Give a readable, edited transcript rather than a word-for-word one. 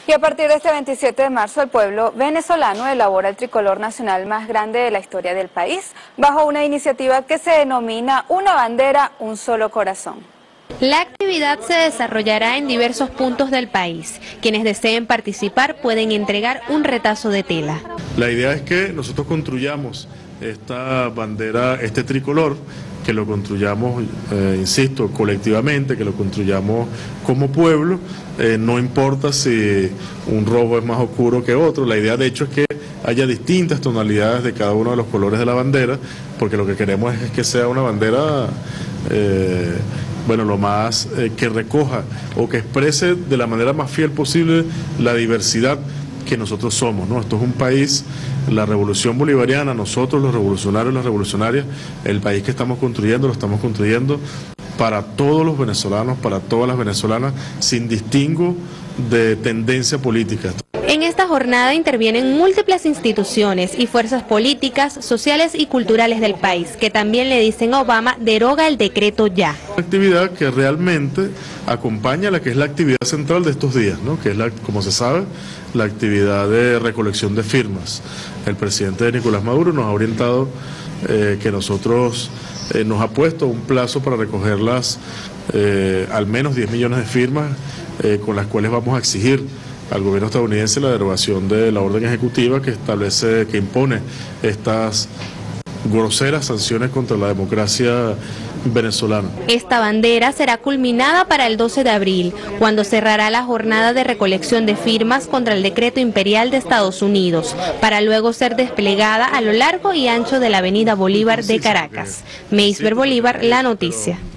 Y a partir de este 27 de marzo, el pueblo venezolano elabora el tricolor nacional más grande de la historia del país, bajo una iniciativa que se denomina Una bandera, un solo corazón. La actividad se desarrollará en diversos puntos del país. Quienes deseen participar pueden entregar un retazo de tela. La idea es que nosotros construyamos esta bandera, este tricolor, que lo construyamos, insisto, colectivamente, que lo construyamos como pueblo, no importa si un rojo es más oscuro que otro, la idea de hecho es que haya distintas tonalidades de cada uno de los colores de la bandera, porque lo que queremos es que sea una bandera, lo más que recoja o que exprese de la manera más fiel posible la diversidad que nosotros somos, ¿no? Esto es un país, la revolución bolivariana, nosotros los revolucionarios y las revolucionarias, el país que estamos construyendo, lo estamos construyendo para todos los venezolanos, para todas las venezolanas, sin distingo de tendencia política. En esta jornada intervienen múltiples instituciones y fuerzas políticas, sociales y culturales del país, que también le dicen a Obama, deroga el decreto ya. Una actividad que realmente acompaña a la que es la actividad central de estos días, ¿no? Que es, como se sabe, la actividad de recolección de firmas. El presidente Nicolás Maduro nos ha orientado que nosotros nos ha puesto un plazo para recogerlas, al menos 10 millones de firmas, con las cuales vamos a exigir al gobierno estadounidense la derogación de la orden ejecutiva que establece, que impone estas groseras sanciones contra la democracia venezolana. Esta bandera será culminada para el 12 de abril, cuando cerrará la jornada de recolección de firmas contra el decreto imperial de Estados Unidos, para luego ser desplegada a lo largo y ancho de la Avenida Bolívar de Caracas. Meisber Bolívar, La Noticia.